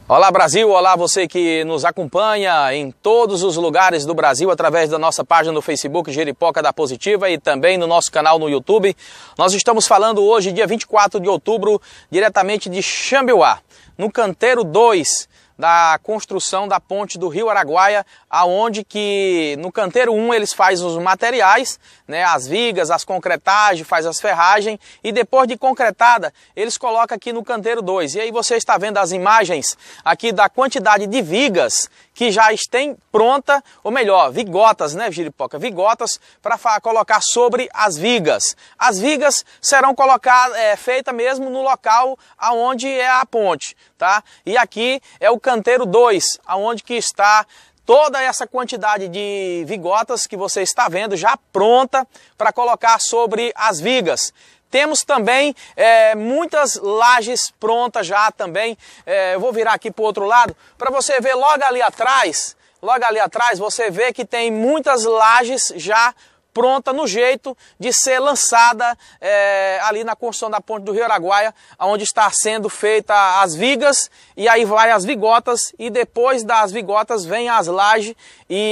Olá Brasil, olá você que nos acompanha em todos os lugares do Brasil através da nossa página no Facebook Jeripoca da Positiva e também no nosso canal no YouTube. Nós estamos falando hoje, dia 24 de outubro, diretamente de Xambioá, no canteiro 2 da construção da ponte do Rio Araguaia, aonde que no canteiro 1 eles fazem os materiais, né, as vigas, as concretagens, faz as ferragens e depois de concretada eles colocam aqui no canteiro 2. E aí você está vendo as imagens aqui da quantidade de vigas que já estão pronta, ou melhor, vigotas, né, Jeripoca? Vigotas para colocar sobre as vigas. As vigas serão colocadas, feitas mesmo no local aonde é a ponte, tá? E aqui é o canteiro 2, aonde que está toda essa quantidade de vigotas que você está vendo já pronta para colocar sobre as vigas. Temos também muitas lajes prontas já também. Eu vou virar aqui para o outro lado para você ver logo ali atrás você vê que tem muitas lajes já pronta no jeito de ser lançada ali na construção da ponte do Rio Araguaia, onde está sendo feita as vigas, e aí vai as vigotas, e depois das vigotas vem as lajes e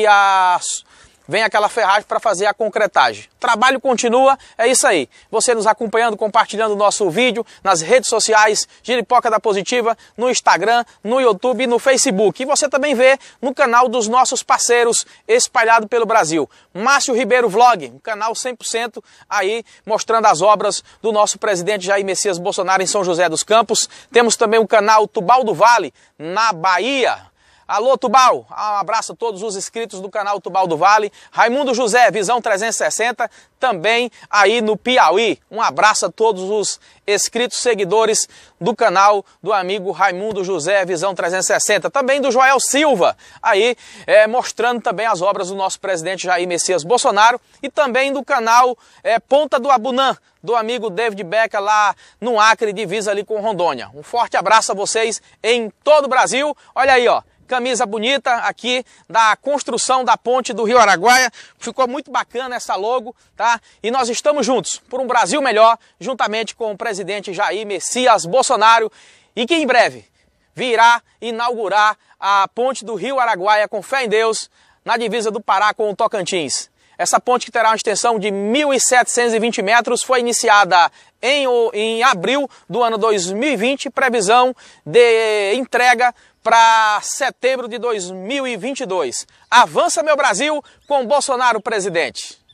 vem aquela ferragem para fazer a concretagem. O trabalho continua, é isso aí. Você nos acompanhando, compartilhando o nosso vídeo nas redes sociais, Jeripoca da Positiva, no Instagram, no YouTube e no Facebook. E você também vê no canal dos nossos parceiros espalhado pelo Brasil. Márcio Ribeiro Vlog, um canal 100% aí mostrando as obras do nosso presidente Jair Messias Bolsonaro em São José dos Campos. Temos também o canal Tubal do Vale, na Bahia. Alô Tubal, um abraço a todos os inscritos do canal Tubal do Vale. Raimundo José, Visão 360, também aí no Piauí. Um abraço a todos os inscritos, seguidores do canal do amigo Raimundo José, Visão 360. Também do Joel Silva, aí mostrando também as obras do nosso presidente Jair Messias Bolsonaro. E também do canal Ponta do Abunã, do amigo David Becker lá no Acre, divisa ali com Rondônia. Um forte abraço a vocês em todo o Brasil. Olha aí, ó. Camisa bonita aqui da construção da ponte do Rio Araguaia. Ficou muito bacana essa logo, tá? E nós estamos juntos por um Brasil melhor, juntamente com o presidente Jair Messias Bolsonaro, e que em breve virá inaugurar a ponte do Rio Araguaia, com fé em Deus, na divisa do Pará com o Tocantins. Essa ponte, que terá uma extensão de 1.720 metros, foi iniciada em abril do ano 2020, previsão de entrega para setembro de 2022. Avança, meu Brasil, com Bolsonaro presidente.